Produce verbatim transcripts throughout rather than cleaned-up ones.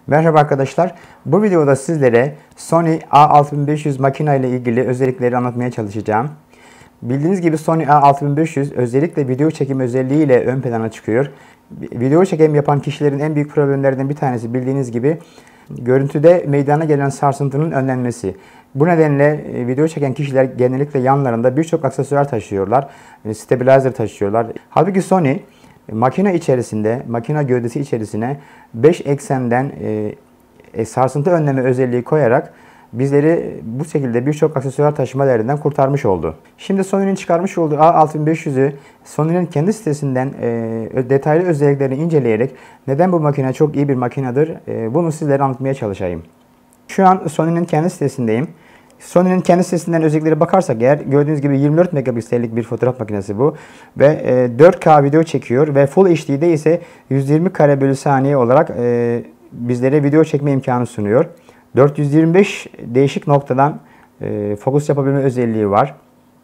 Merhaba arkadaşlar. Bu videoda sizlere Sony A altı bin beş yüz makine ile ilgili özellikleri anlatmaya çalışacağım. Bildiğiniz gibi Sony A altı bin beş yüz özellikle video çekim özelliğiyle ön plana çıkıyor. Video çekim yapan kişilerin en büyük problemlerinden bir tanesi bildiğiniz gibi görüntüde meydana gelen sarsıntının önlenmesi. Bu nedenle video çeken kişiler genellikle yanlarında birçok aksesuar taşıyorlar. Stabilizer taşıyorlar. Halbuki Sony makine içerisinde, makine gövdesi içerisine beş eksenden e, sarsıntı önleme özelliği koyarak bizleri bu şekilde birçok aksesuar taşıma derdinden kurtarmış oldu. Şimdi Sony'nin çıkarmış olduğu A altı bin beş yüzü Sony'nin kendi sitesinden e, detaylı özelliklerini inceleyerek neden bu makine çok iyi bir makinedir e, bunu sizlere anlatmaya çalışayım. Şu an Sony'nin kendi sitesindeyim. Sony'nin kendi sitesinden özelliklere bakarsak eğer gördüğünüz gibi yirmi dört megapiksellik bir fotoğraf makinesi bu. Ve e, dört K video çekiyor ve Full H D'de ise yüz yirmi kare bölü saniye olarak e, bizlere video çekme imkanı sunuyor. dört yüz yirmi beş değişik noktadan e, fokus yapabilme özelliği var.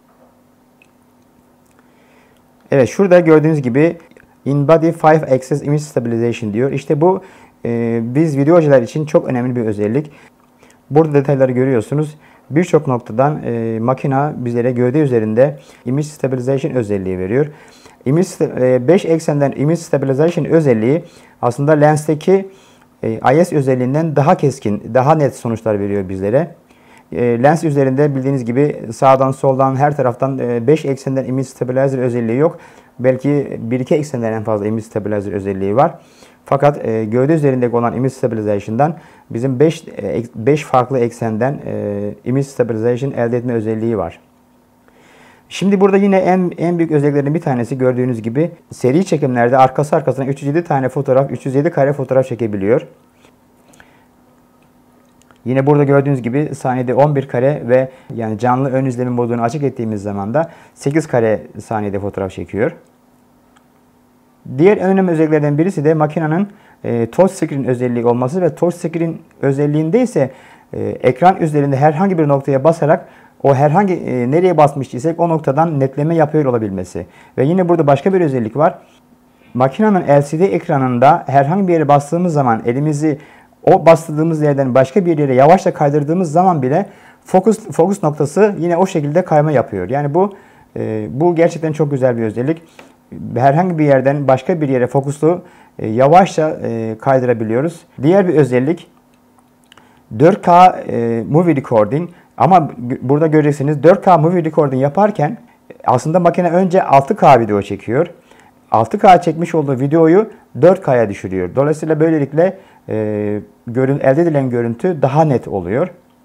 Evet, şurada gördüğünüz gibi In-Body beş Axis Image Stabilization diyor. İşte bu e, biz videocular için çok önemli bir özellik. Burada detayları görüyorsunuz. Birçok noktadan e, makina bizlere gövde üzerinde Image Stabilization özelliği veriyor. Image, e, beş eksenden Image Stabilization özelliği aslında lensteki e, I S özelliğinden daha keskin, daha net sonuçlar veriyor bizlere. E, lens üzerinde bildiğiniz gibi sağdan soldan her taraftan beş e, eksenden Image Stabilizer özelliği yok. Belki bir iki eksenden en fazla Image Stabilizer özelliği var. Fakat e, gövde üzerindeki olan Image Stabilization'dan bizim beş farklı eksenden e, Image Stabilization elde etme özelliği var. Şimdi burada yine en en büyük özelliklerinden bir tanesi gördüğünüz gibi seri çekimlerde arkası arkasına üç yüz yedi tane fotoğraf, üç yüz yedi kare fotoğraf çekebiliyor. Yine burada gördüğünüz gibi saniyede on bir kare ve yani canlı ön izleme modunu açık ettiğimiz zaman da sekiz kare saniyede fotoğraf çekiyor. Diğer en önemli özelliklerden birisi de makinenin e, touch screen özelliği olması ve touch screen özelliğinde ise e, ekran üzerinde herhangi bir noktaya basarak o herhangi e, nereye basmış isek o noktadan netleme yapıyor olabilmesi. Ve yine burada başka bir özellik var. Makinenin L C D ekranında herhangi bir yere bastığımız zaman elimizi o bastırdığımız yerden başka bir yere yavaşça kaydırdığımız zaman bile fokus fokus noktası yine o şekilde kayma yapıyor. Yani bu e, bu gerçekten çok güzel bir özellik. Herhangi bir yerden başka bir yere fokuslu e, yavaşça e, kaydırabiliyoruz. Diğer bir özellik dört K e, movie recording. Ama burada göreceksiniz dört K movie recording yaparken aslında makine önce altı K video çekiyor. altı K çekmiş olduğu videoyu dört K'ya düşürüyor. Dolayısıyla böylelikle e, görün, elde edilen görüntü daha net oluyor.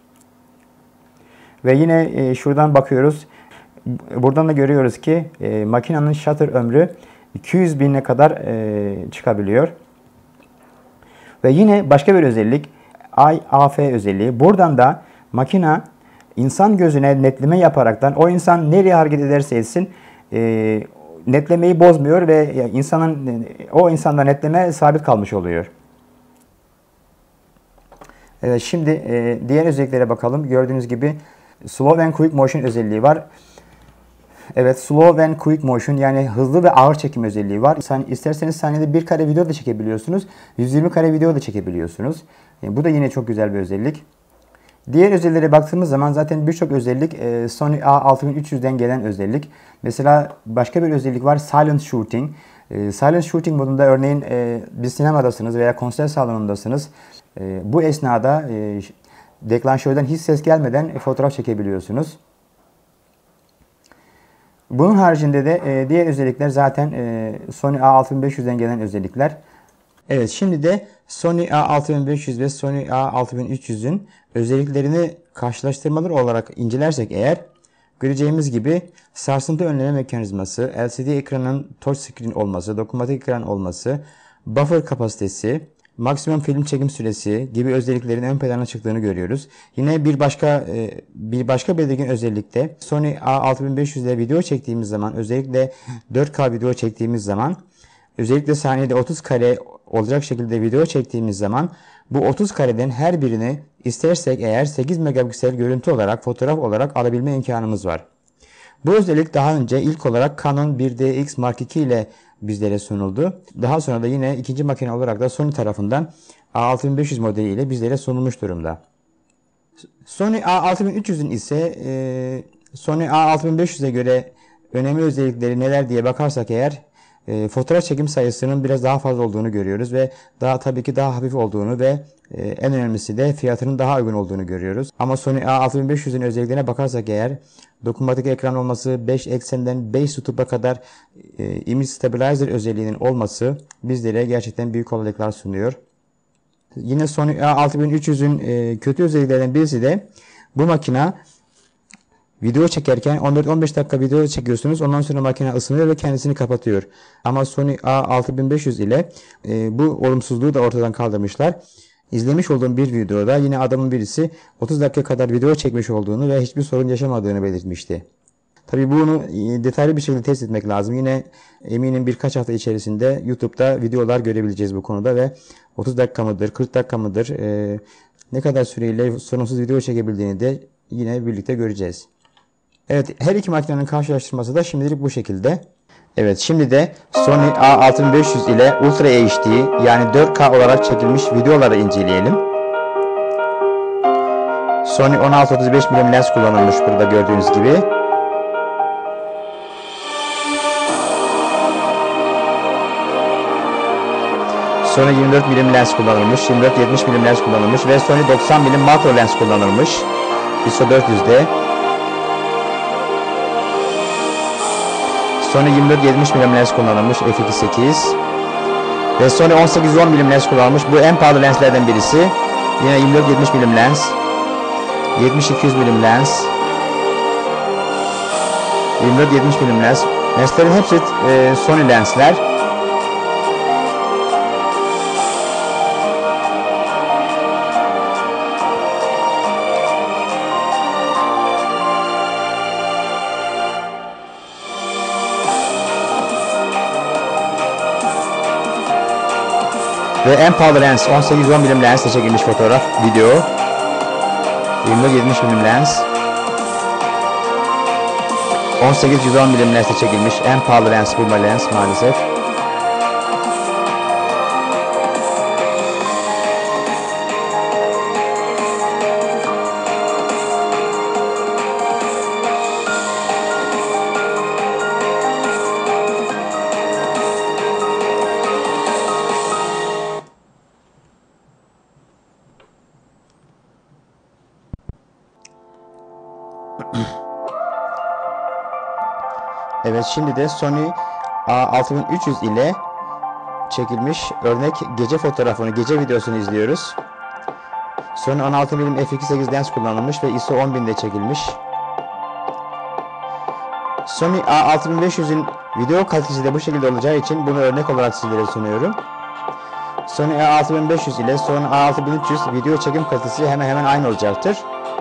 Ve yine e, şuradan bakıyoruz. Buradan da görüyoruz ki e, makinenin shutter ömrü iki yüz bine kadar e, çıkabiliyor. Ve yine başka bir özellik I A F özelliği. Buradan da makine insan gözüne netleme yaparaktan o insan nereye hareket ederse etsin e, netlemeyi bozmuyor ve insanın o insanda netleme sabit kalmış oluyor. Evet, şimdi e, diğer özelliklere bakalım. Gördüğünüz gibi Slow and Quick Motion özelliği var. Evet, Slow and Quick Motion yani hızlı ve ağır çekim özelliği var. İsterseniz saniyede bir kare video da çekebiliyorsunuz. yüz yirmi kare video da çekebiliyorsunuz. Yani bu da yine çok güzel bir özellik. Diğer özelliklere baktığımız zaman zaten birçok özellik e, Sony A altı bin üç yüzden gelen özellik. Mesela başka bir özellik var, Silent Shooting. E, Silent Shooting modunda örneğin e, bir sinemadasınız veya konser salonundasınız. E, bu esnada e, deklanşörden hiç ses gelmeden fotoğraf çekebiliyorsunuz. Bunun haricinde de e, diğer özellikler zaten e, Sony A altı bin beş yüzden gelen özellikler. Evet, şimdi de Sony A altı bin beş yüz ve Sony A altı bin üç yüzün özelliklerini karşılaştırmalar olarak incelersek eğer göreceğimiz gibi sarsıntı önleme mekanizması, L C D ekranın touch screen olması, dokunmatik ekran olması, buffer kapasitesi, maksimum film çekim süresi gibi özelliklerin ön plana çıktığını görüyoruz. Yine bir başka bir başka belirgin özellikte Sony A altı bin beş yüz ile video çektiğimiz zaman, özellikle dört K video çektiğimiz zaman, özellikle saniyede otuz kare olacak şekilde video çektiğimiz zaman bu otuz kareden her birini istersek eğer sekiz megapiksel görüntü olarak, fotoğraf olarak alabilme imkanımız var. Bu özellik daha önce ilk olarak Canon bir D X Mark iki ile bizlere sunuldu. Daha sonra da yine ikinci makine olarak da Sony tarafından A altı bin beş yüz modeliyle bizlere sunulmuş durumda. Sony A altı bin üç yüz'ün ise e, Sony A altı bin beş yüz'e göre önemli özellikleri neler diye bakarsak eğer e, fotoğraf çekim sayısının biraz daha fazla olduğunu görüyoruz ve daha tabii ki daha hafif olduğunu ve e, en önemlisi de fiyatının daha uygun olduğunu görüyoruz. Ama Sony A altı bin beş yüz'ün özelliklerine bakarsak eğer dokunmatik ekran olması, beş eksenden beş tutupa kadar e, image stabilizer özelliğinin olması bizlere gerçekten büyük kolaylıklar sunuyor. Yine Sony A altı bin üç yüz'ün e, kötü özelliklerinden birisi de bu makina video çekerken on dört on beş dakika video çekiyorsunuz. Ondan sonra makine ısınıyor ve kendisini kapatıyor. Ama Sony A altı bin beş yüz ile e, bu olumsuzluğu da ortadan kaldırmışlar. İzlemiş olduğum bir videoda yine adamın birisi otuz dakika kadar video çekmiş olduğunu ve hiçbir sorun yaşamadığını belirtmişti. Tabii bunu detaylı bir şekilde test etmek lazım. Yine eminim birkaç hafta içerisinde YouTube'da videolar görebileceğiz bu konuda ve otuz dakika mıdır, kırk dakika mıdır, e, ne kadar süreyle sorunsuz video çekebildiğini de yine birlikte göreceğiz. Evet, her iki makinenin karşılaştırması da şimdilik bu şekilde. Evet, şimdi de Sony A altı bin beş yüz ile Ultra H D yani dört K olarak çekilmiş videoları inceleyelim. Sony on altı otuz beş milim lens kullanılmış burada gördüğünüz gibi. Sony yirmi dört milim lens kullanılmış, yirmi dört yetmiş milim lens kullanılmış ve Sony doksan milim makro lens kullanılmış. I S O dört yüz'de. Sony yirmi dört yetmiş milim lens kullanılmış f iki sekiz. Ve Sony on sekiz on milim lens kullanılmış. Bu en pahalı lenslerden birisi. Yine yirmi dört yetmiş milim lens. yetmiş iki yüz milim lens. yirmi dört yetmiş milim lens. Lenslerin hepsi e, Sony lensler. Ve en pahalı lens on sekiz on milim lensle çekilmiş fotoğraf, video. yirmi dört yetmiş milim lens. on sekiz yüz on milim lensle çekilmiş en pahalı lens bu lens maalesef. Evet, şimdi de Sony A altı bin üç yüz ile çekilmiş örnek gece fotoğrafını, gece videosunu izliyoruz. Sony on altı milim f iki sekiz lens kullanılmış ve I S O on binde çekilmiş. Sony A altı bin beş yüz'ün video kalitesi de bu şekilde olacağı için bunu örnek olarak sizlere sunuyorum. Sony A altı bin beş yüz ile Sony A altı bin üç yüz video çekim kalitesi hemen hemen aynı olacaktır.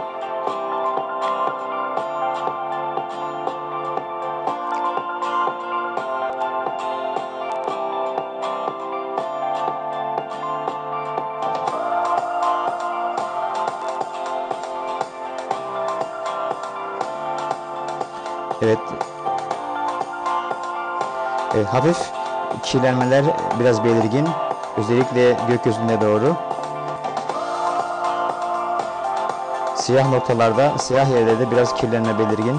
Evet. Evet, hafif kirlenmeler biraz belirgin. Özellikle gökyüzüne doğru. Siyah noktalarda, siyah yerlerde biraz kirlenme belirgin.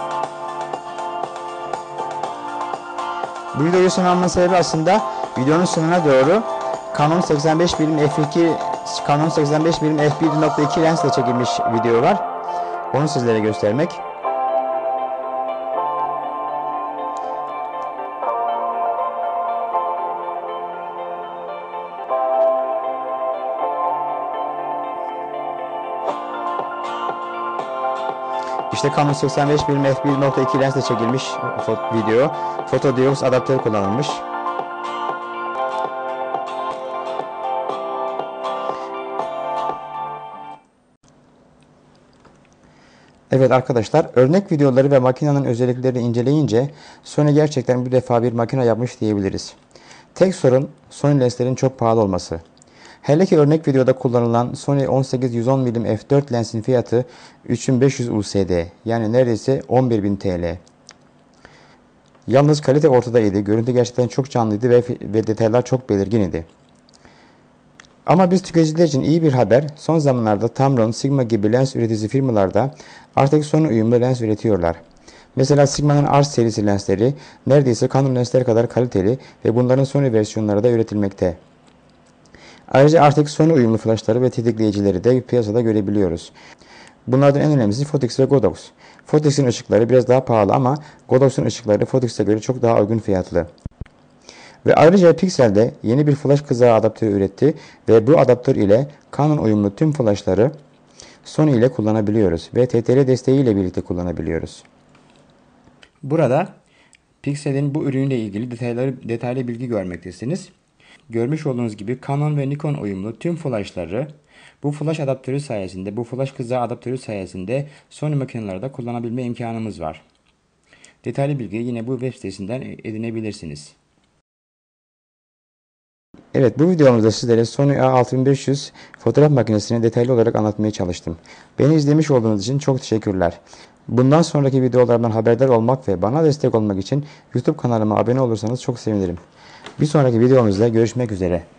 Bu videoyu sunmamın sebebi aslında videonun sonuna doğru Canon seksen beş milim f iki Canon seksen beş milim f bir nokta iki lensle çekilmiş video var. Onu sizlere göstermek. İşte Canon seksen beş milim f bir nokta iki lensle çekilmiş video. Photodiox adaptör kullanılmış. Evet arkadaşlar, örnek videoları ve makinenin özelliklerini inceleyince Sony gerçekten bu defa bir makine yapmış diyebiliriz. Tek sorun Sony lenslerin çok pahalı olması. Hele ki örnek videoda kullanılan Sony on sekiz yüz on milim f dört lensin fiyatı üç bin beş yüz U S D, yani neredeyse on bir bin T L. Yalnız kalite ortadaydı. Görüntü gerçekten çok canlıydı ve, ve detaylar çok belirgin idi. Ama biz tüketiciler için iyi bir haber. Son zamanlarda Tamron, Sigma gibi lens üreticisi firmalarda artık Sony uyumlu lens üretiyorlar. Mesela Sigma'nın R serisi lensleri neredeyse Canon lensler kadar kaliteli ve bunların Sony versiyonları da üretilmekte. Ayrıca artık Sony uyumlu flaşları ve tetikleyicileri de piyasada görebiliyoruz. Bunlardan en önemlisi Photix ve Godox. Photix'in ışıkları biraz daha pahalı ama Godox'un ışıkları Photix'e göre çok daha uygun fiyatlı. Ve ayrıca Pixel de yeni bir flash kızağı adaptörü üretti ve bu adaptör ile Canon uyumlu tüm flashları Sony ile kullanabiliyoruz ve T T L desteği ile birlikte kullanabiliyoruz. Burada Pixel'in bu ürünle ilgili detayları, detaylı bilgi görmektesiniz. Görmüş olduğunuz gibi Canon ve Nikon uyumlu tüm flashları bu flash adaptörü sayesinde, bu flash kızağı adaptörü sayesinde Sony makinelerde kullanabilme imkanımız var. Detaylı bilgiyi yine bu web sitesinden edinebilirsiniz. Evet, bu videomuzda sizlere Sony A altı bin beş yüz fotoğraf makinesini detaylı olarak anlatmaya çalıştım. Beni izlemiş olduğunuz için çok teşekkürler. Bundan sonraki videolardan haberdar olmak ve bana destek olmak için YouTube kanalıma abone olursanız çok sevinirim. Bir sonraki videomuzda görüşmek üzere.